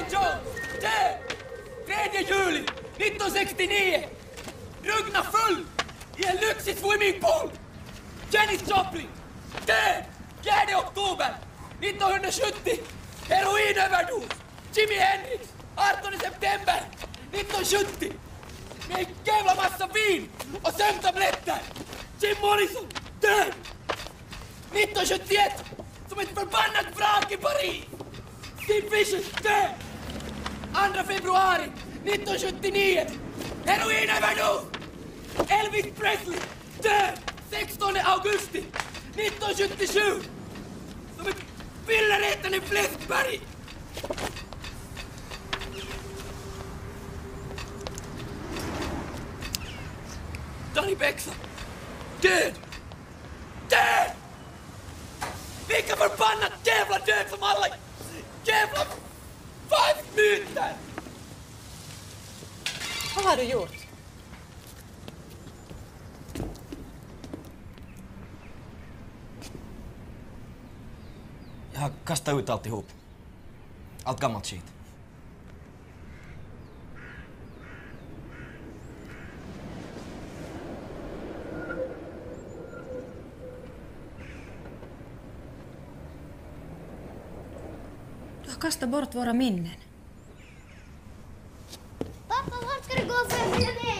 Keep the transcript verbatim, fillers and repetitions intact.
Brian Jones, död! tredje juli nittonhundrasextionio. Drunkna full i en lyxig swimmingpool. Janis Joplin, död! fjärde oktober nittonhundrasjuttio. Heroinöverdos. Jimi Hendrix, artonde september nittonhundrasjuttio. Med en jävla massa vin och sömntabletter. Jim Morrison, död! nittonhundrasjuttioett, som ett förbannat vrak i Paris. Sid Vicious, död! andra februari nittonhundrasjuttionio. Heroinöverdos. Elvis Presley, död! sextonde augusti nittonhundrasjuttiosju. Som ett pillerätande fläskberg. Danny Bexar, död! Död! Vilka förbannat jävla död som alla jävla fan myter! Vad har du gjort? Jag har kastat ut alltihop. Allt gammalt skit. Du har kastat bort våra minnen. Pappa, vart ska du gå för att följa med?